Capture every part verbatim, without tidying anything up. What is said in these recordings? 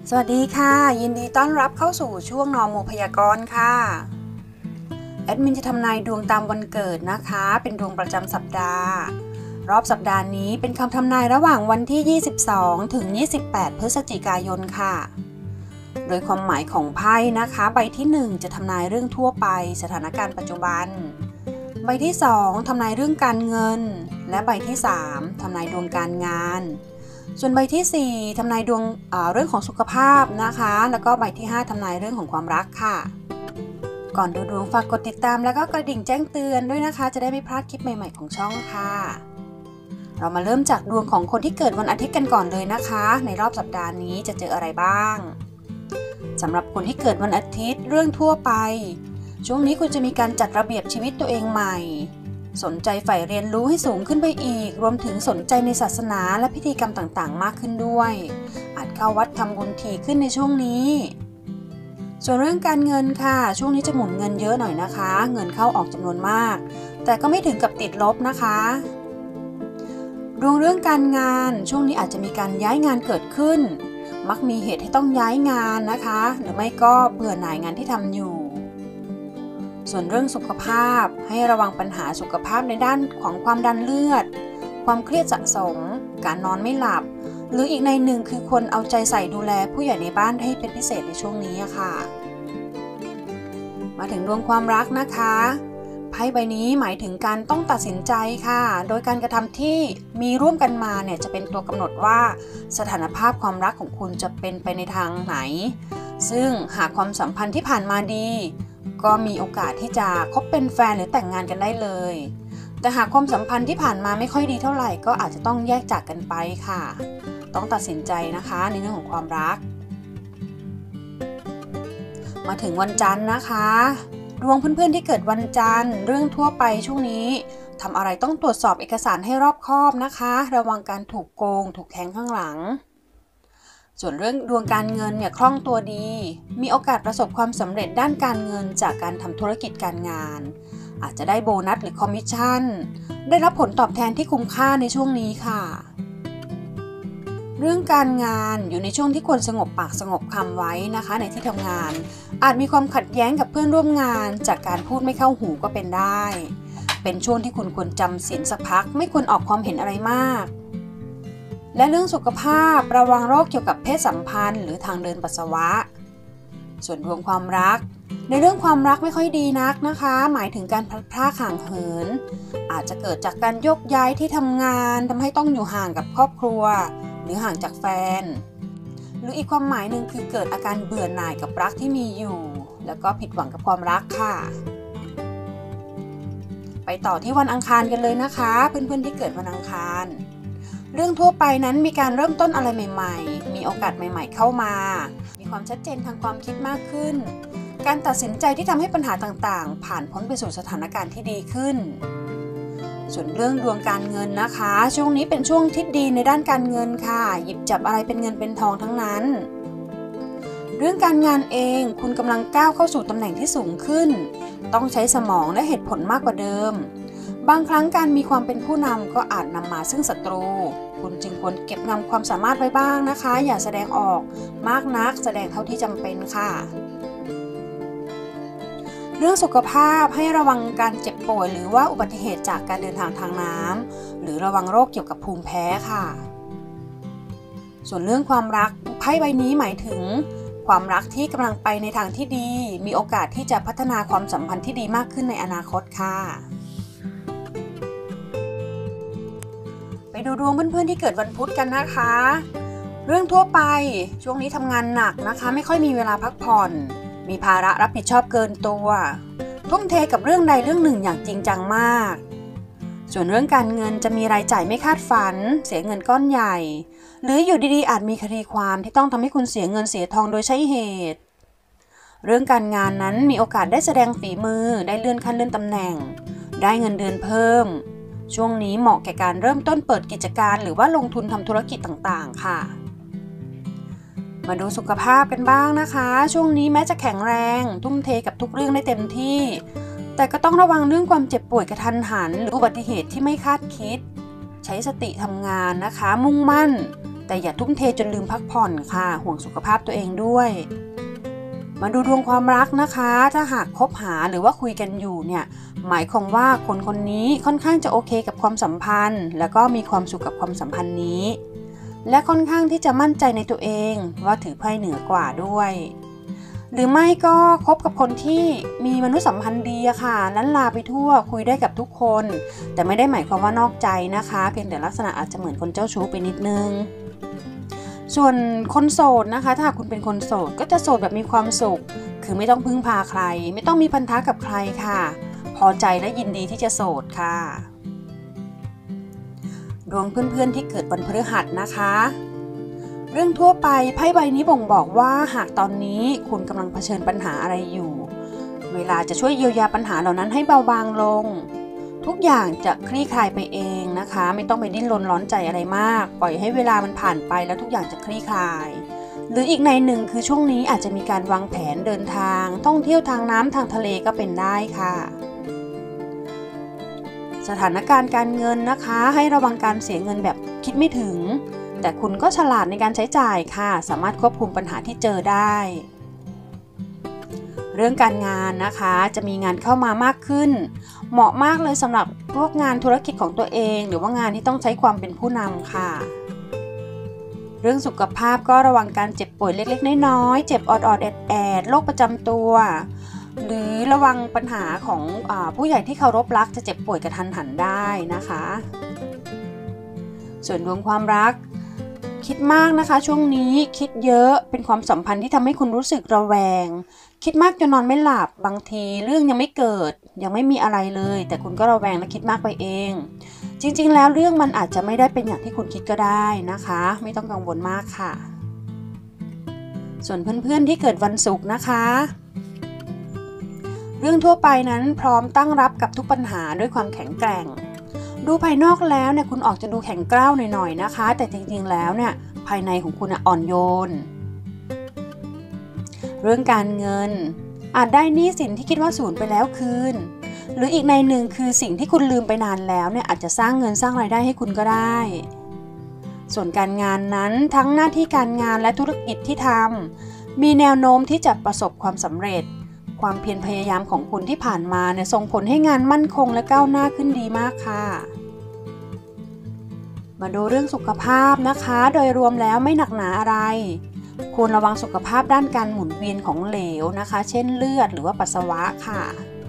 สวัสดีค่ะยินดีต้อนรับเข้าสู่ช่วงนอโมพยากรณ์ค่ะแอดมินจะทำนายดวงตามวันเกิดนะคะเป็นดวงประจำสัปดาห์รอบสัปดาห์นี้เป็นคำทำนายระหว่างวันที่ยี่สิบสองถึงยี่สิบแปดพฤศจิกายนค่ะโดยความหมายของไพ่นะคะใบที่หนึ่งจะทำนายเรื่องทั่วไปสถานการณ์ปัจจุบันใบที่สองทำนายเรื่องการเงินและใบที่สามทำนายดวงการงานส่วนใบที่สี่ทำนายดวงเอ่อเรื่องของสุขภาพนะคะแล้วก็ใบที่ห้าทำนายเรื่องของความรักค่ะก่อนดูดวงฝากกดติดตามแล้วก็กระดิ่งแจ้งเตือนด้วยนะคะจะได้ไม่พลาดคลิปใหม่ๆของช่องค่ะเรามาเริ่มจากดวงของคนที่เกิดวันอาทิตย์กันก่อนเลยนะคะในรอบสัปดาห์นี้จะเจออะไรบ้างสำหรับคนที่เกิดวันอาทิตย์เรื่องทั่วไปช่วงนี้คุณจะมีการจัดระเบียบชีวิตตัวเองใหม่สนใจใฝ่เรียนรู้ให้สูงขึ้นไปอีกรวมถึงสนใจในศาสนาและพิธีกรรมต่างๆมากขึ้นด้วยอาจเข้าวัดทำบุญถี่ขึ้นในช่วงนี้ส่วนเรื่องการเงินค่ะช่วงนี้จะหมุนเงินเยอะหน่อยนะคะเงินเข้าออกจำนวนมากแต่ก็ไม่ถึงกับติดลบนะคะดวงเรื่องการงานช่วงนี้อาจจะมีการย้ายงานเกิดขึ้นมักมีเหตุให้ต้องย้ายงานนะคะหรือไม่ก็เบื่อหน่ายงานที่ทำอยู่ส่วนเรื่องสุขภาพให้ระวังปัญหาสุขภาพในด้านของความดันเลือดความเครียดสะสมการนอนไม่หลับหรืออีกในหนึ่งคือคนเอาใจใส่ดูแลผู้ใหญ่ในบ้านให้เป็นพิเศษในช่วงนี้ค่ะมาถึงดวงความรักนะคะไพ่ใบนี้หมายถึงการต้องตัดสินใจค่ะโดยการกระทำที่มีร่วมกันมาเนี่ยจะเป็นตัวกำหนดว่าสถานภาพความรักของคุณจะเป็นไปในทางไหนซึ่งหากความสัมพันธ์ที่ผ่านมาดีก็มีโอกาสที่จะคบเป็นแฟนหรือแต่งงานกันได้เลยแต่หากความสัมพันธ์ที่ผ่านมาไม่ค่อยดีเท่าไหร่ก็อาจจะต้องแยกจากกันไปค่ะต้องตัดสินใจนะคะในเรื่องของความรักมาถึงวันจันทร์นะคะดวงเพื่อนๆที่เกิดวันจันทร์เรื่องทั่วไปช่วงนี้ทำอะไรต้องตรวจสอบเอกสารให้รอบคอบนะคะระวังการถูกโกงถูกแทงข้างหลังส่วนเรื่องดวงการเงินเนี่ยคล่องตัวดีมีโอกาสประสบความสำเร็จด้านการเงินจากการทำธุรกิจการงานอาจจะได้โบนัสหรือคอมมิชชั่นได้รับผลตอบแทนที่คุ้มค่าในช่วงนี้ค่ะเรื่องการงานอยู่ในช่วงที่ควรสงบปากสงบคำไว้นะคะในที่ทำงานอาจมีความขัดแย้งกับเพื่อนร่วมงานจากการพูดไม่เข้าหูก็เป็นได้เป็นช่วงที่คุณควรจำศีลสักพักไม่ควรออกความเห็นอะไรมากและเรื่องสุขภาพระวังโรคเกี่ยวกับเพศสัมพันธ์หรือทางเดินปัสสาวะส่วนดวงความรักในเรื่องความรักไม่ค่อยดีนักนะคะหมายถึงการพลัดพรากห่างเหินอาจจะเกิดจากการยกย้ายที่ทำงานทำให้ต้องอยู่ห่างกับครอบครัวหรือห่างจากแฟนหรืออีกความหมายหนึ่งคือเกิดอาการเบื่อหน่ายกับรักที่มีอยู่แล้วก็ผิดหวังกับความรักค่ะไปต่อที่วันอังคารกันเลยนะคะเพื่อนๆที่เกิดวันอังคารเรื่องทั่วไปนั้นมีการเริ่มต้นอะไรใหม่ๆมีโอกาสใหม่ๆเข้ามามีความชัดเจนทางความคิดมากขึ้นการตัดสินใจที่ทำให้ปัญหาต่างๆผ่านพ้นไปสู่สถานการณ์ที่ดีขึ้นส่วนเรื่องดวงการเงินนะคะช่วงนี้เป็นช่วงที่ดีในด้านการเงินค่ะหยิบจับอะไรเป็นเงินเป็นทองทั้งนั้นเรื่องการงานเองคุณกำลังก้าวเข้าสู่ตำแหน่งที่สูงขึ้นต้องใช้สมองและเหตุผลมากกว่าเดิมบางครั้งการมีความเป็นผู้นำก็อาจนำมาซึ่งศัตรูคุณจึงควรเก็บงำความสามารถไว้บ้างนะคะอย่าแสดงออกมากนักแสดงเท่าที่จำเป็นค่ะเรื่องสุขภาพให้ระวังการเจ็บป่วยหรือว่าอุบัติเหตุจากการเดินทางทางน้ำหรือระวังโรคเกี่ยวกับภูมิแพ้ค่ะส่วนเรื่องความรักไพ่ใบนี้หมายถึงความรักที่กำลังไปในทางที่ดีมีโอกาสที่จะพัฒนาความสัมพันธ์ที่ดีมากขึ้นในอนาคตค่ะไปดูดวงเพื่อนๆที่เกิดวันพุธกันนะคะเรื่องทั่วไปช่วงนี้ทำงานหนักนะคะไม่ค่อยมีเวลาพักผ่อนมีภาระรับผิดชอบเกินตัวทุ่มเทกับเรื่องใดเรื่องหนึ่งอย่างจริงจังมากส่วนเรื่องการเงินจะมีรายจ่ายไม่คาดฝันเสียเงินก้อนใหญ่หรืออยู่ดีๆอาจมีคดีความที่ต้องทำให้คุณเสียเงินเสียทองโดยใช่เหตุเรื่องการงานนั้นมีโอกาสได้แสดงฝีมือได้เลื่อนขั้นเลื่อนตำแหน่งได้เงินเดือนเพิ่มช่วงนี้เหมาะแก่การเริ่มต้นเปิดกิจการหรือว่าลงทุนทำธุรกิจต่างๆค่ะมาดูสุขภาพกันบ้างนะคะช่วงนี้แม้จะแข็งแรงทุ่มเทกับทุกเรื่องได้เต็มที่แต่ก็ต้องระวังเรื่องความเจ็บป่วยกระทันหันหรืออุบัติเหตุที่ไม่คาดคิดใช้สติทำงานนะคะมุ่งมั่นแต่อย่าทุ่มเทจนลืมพักผ่อนค่ะห่วงสุขภาพตัวเองด้วยมาดูดวงความรักนะคะถ้าหากคบหาหรือว่าคุยกันอยู่เนี่ยหมายความว่าคนคนนี้ค่อนข้างจะโอเคกับความสัมพันธ์แล้วก็มีความสุขกับความสัมพันธ์นี้และค่อนข้างที่จะมั่นใจในตัวเองว่าถือไพ่เหนือกว่าด้วยหรือไม่ก็คบกับคนที่มีมนุษยสัมพันธ์ดีอะค่ะลันลาไปทั่วคุยได้กับทุกคนแต่ไม่ได้หมายความว่านอกใจนะคะเพียงแต่ลักษณะอาจจะเหมือนคนเจ้าชู้ไปนิดนึงส่วนคนโสดนะคะถ้าคุณเป็นคนโสดก็จะโสดแบบมีความสุขคือไม่ต้องพึ่งพาใครไม่ต้องมีพันธะกับใครค่ะพอใจและยินดีที่จะโสดค่ะดวงเพื่อนๆที่เกิดวันพฤหัสนะคะเรื่องทั่วไปไพ่ใบนี้บ่งบอกว่าหากตอนนี้คุณกำลังเผชิญปัญหาอะไรอยู่เวลาจะช่วยเยียวยาปัญหาเหล่านั้นให้เบาบางลงทุกอย่างจะคลี่คลายไปเองนะคะไม่ต้องไปดิ้นรนร้อนใจอะไรมากปล่อยให้เวลามันผ่านไปแล้วทุกอย่างจะคลี่คลายหรืออีกในหนึ่งคือช่วงนี้อาจจะมีการวางแผนเดินทางท่องเที่ยวทางน้ำทางทะเลก็เป็นได้ค่ะสถานการณ์การเงินนะคะให้ระวังการเสียเงินแบบคิดไม่ถึงแต่คุณก็ฉลาดในการใช้จ่ายค่ะสามารถควบคุมปัญหาที่เจอได้เรื่องการงานนะคะจะมีงานเข้ามามากขึ้นเหมาะมากเลยสำหรับพวกงานธุรกิจของตัวเองหรือว่างานที่ต้องใช้ความเป็นผู้นำค่ะเรื่องสุขภาพก็ระวังการเจ็บป่วยเล็กๆน้อยๆเจ็บออดๆแอดๆโรคประจำตัวหรือระวังปัญหาของอ่าผู้ใหญ่ที่เคารพรักจะเจ็บป่วยกระทันหันได้นะคะส่วนดวงความรักคิดมากนะคะช่วงนี้คิดเยอะเป็นความสัมพันธ์ที่ทำให้คุณรู้สึกระแวงคิดมากจนนอนไม่หลับบางทีเรื่องยังไม่เกิดยังไม่มีอะไรเลยแต่คุณก็ระแวงและคิดมากไปเองจริงๆแล้วเรื่องมันอาจจะไม่ได้เป็นอย่างที่คุณคิดก็ได้นะคะไม่ต้องกังวลมากค่ะส่วนเพื่อนๆที่เกิดวันศุกร์นะคะเรื่องทั่วไปนั้นพร้อมตั้งรับกับทุกปัญหาด้วยความแข็งแกร่งดูภายนอกแล้วเนี่ยคุณออกจะดูแข็งกร้าวหน่อยๆนะคะแต่จริงๆแล้วเนี่ยภายในของคุณอ่อนโยนเรื่องการเงินอาจได้หนี้สินที่คิดว่าสูญไปแล้วคืนหรืออีกในหนึ่งคือสิ่งที่คุณลืมไปนานแล้วเนี่ยอาจจะสร้างเงินสร้างรายได้ให้คุณก็ได้ส่วนการงานนั้นทั้งหน้าที่การงานและธุรกิจที่ทำมีแนวโน้มที่จะประสบความสำเร็จความเพียรพยายามของคุณที่ผ่านมาเนี่ยส่งผลให้งานมั่นคงและก้าวหน้าขึ้นดีมากค่ะมาดูเรื่องสุขภาพนะคะโดยรวมแล้วไม่หนักหนาอะไรควรระวังสุขภาพด้านการหมุนเวียนของเหลวนะคะเช่นเลือดหรือว่าปัสสาวะค่ะ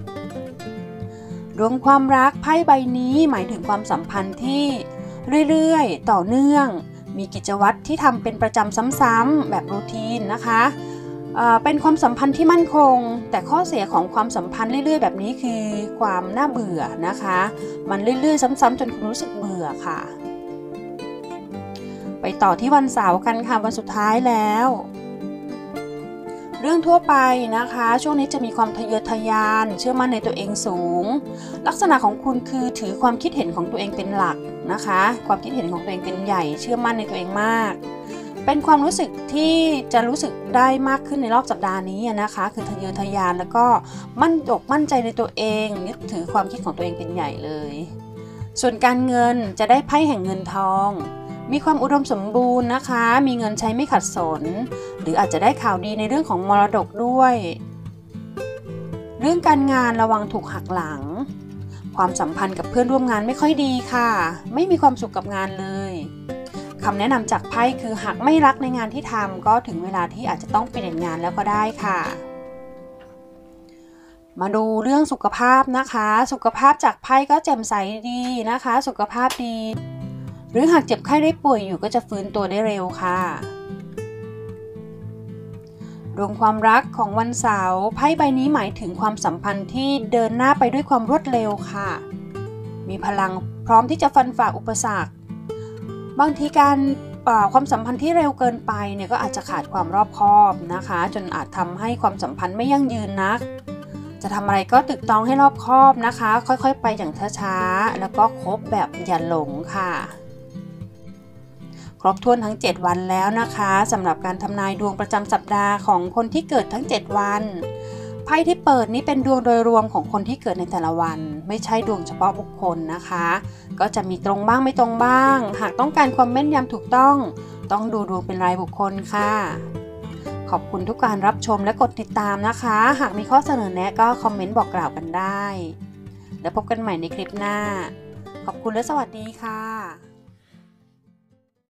ดวงความรักไพ่ใบนี้หมายถึงความสัมพันธ์ที่เรื่อยๆต่อเนื่องมีกิจวัตรที่ทำเป็นประจำซ้ำๆแบบรูทีนนะคะเอ่อเป็นความสัมพันธ์ที่มั่นคงแต่ข้อเสียของความสัมพันธ์เรื่อยๆแบบนี้คือความน่าเบื่อนะคะมันเรื่อยๆซ้ำๆจนคุณรู้สึกเบื่อค่ะไปต่อที่วันเสาร์กันค่ะวันสุดท้ายแล้วเรื่องทั่วไปนะคะช่วงนี้จะมีความทะเยอทะยานเชื่อมั่นในตัวเองสูงลักษณะของคุณคือถือความคิดเห็นของตัวเองเป็นหลักนะคะความคิดเห็นของตัวเองเป็นใหญ่เชื่อมั่นในตัวเองมากเป็นความรู้สึกที่จะรู้สึกได้มากขึ้นในรอบสัปดาห์นี้นะคะคือทะเยอทะยานแล้วก็มั่นอกมั่นใจในตัวเองยึดถือความคิดของตัวเองเป็นใหญ่เลยส่วนการเงินจะได้ไพ่แห่งเงินทองมีความอุดมสมบูรณ์นะคะมีเงินใช้ไม่ขัดสนหรืออาจจะได้ข่าวดีในเรื่องของมรดกด้วยเรื่องการงานระวังถูกหักหลังความสัมพันธ์กับเพื่อนร่วมงานไม่ค่อยดีค่ะไม่มีความสุขกับงานเลยคำแนะนำจากไพ่คือหากไม่รักในงานที่ทำก็ถึงเวลาที่อาจจะต้องเปลี่ยนงานแล้วก็ได้ค่ะมาดูเรื่องสุขภาพนะคะสุขภาพจากไพ่ก็แจ่มใสดีนะคะสุขภาพดีหรือหากเจ็บไข้ได้ป่วยอยู่ก็จะฟื้นตัวได้เร็วค่ะดวงความรักของวันเสาร์ไพ่ใบนี้หมายถึงความสัมพันธ์ที่เดินหน้าไปด้วยความรวดเร็วค่ะมีพลังพร้อมที่จะฟันฝ่าอุปสรรคบางทีการความสัมพันธ์ที่เร็วเกินไปเนี่ยก็อาจจะขาดความรอบคอบนะคะจนอาจทำให้ความสัมพันธ์ไม่ยั่งยืนนักจะทำอะไรก็ตึกตองให้รอบคอบนะคะค่อยๆไปอย่างช้าๆแล้วก็คบแบบอย่าหลงค่ะครบถ้วนทั้งเจ็ดวันแล้วนะคะสำหรับการทำนายดวงประจำสัปดาห์ของคนที่เกิดทั้งเจ็ดวันไพ่ที่เปิดนี้เป็นดวงโดยรวมของคนที่เกิดในแต่ละวันไม่ใช่ดวงเฉพาะบุคคลนะคะก็จะมีตรงบ้างไม่ตรงบ้างหากต้องการความแม่นยำถูกต้องต้องดูดวงเป็นรายบุคคลค่ะขอบคุณทุกการรับชมและกดติดตามนะคะหากมีข้อเสนอแนะก็คอมเมนต์บอกกล่าวกันได้แล้วพบกันใหม่ในคลิปหน้าขอบคุณและสวัสดีค่ะ